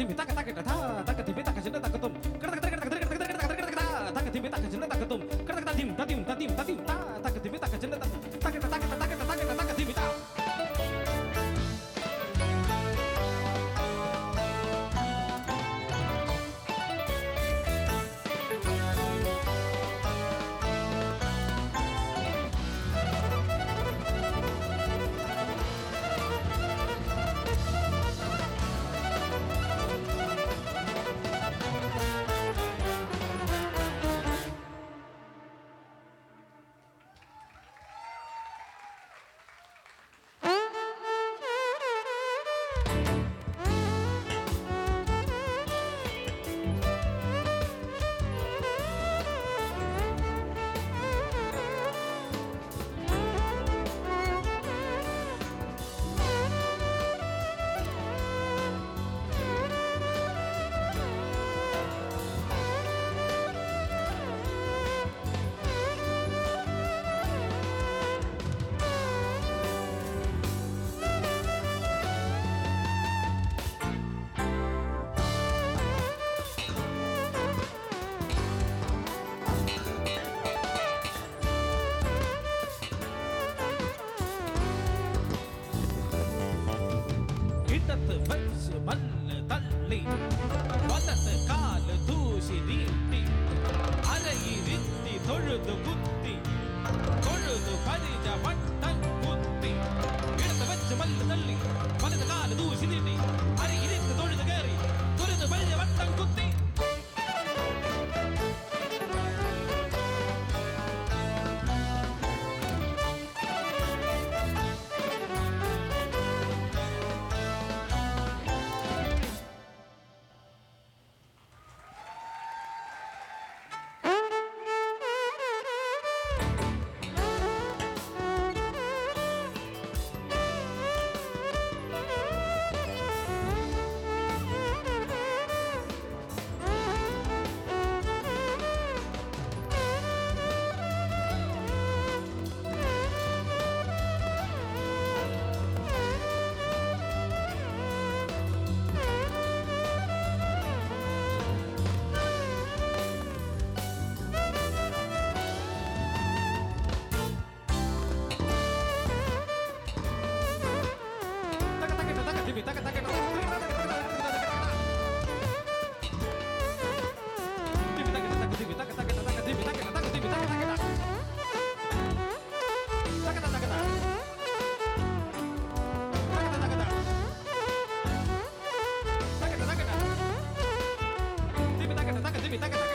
timbi taka taka ta taka timbi taka jinda taka tum taka taka taka taka taka taka taka taka timbi taka jinda taka tum taka taka tim ta tim ta tim ta tim ta taka timbi taka jinda taka taka taka taka taka taka timbi ta மண்ணு தள்ளி வதத்து காலு தூசி நீட்டி அரையிரித்தி தொழுது குத்தி தொழுது பரிஜ வட்டம் குத்தி இடத்தை வச்சு மல்லு தள்ளி வதத்து காலு தூசி நீட்டி அரையிரித்து தொழுது கேறி தொழுது பரிஜ வட்டம் குத்தி Taka taka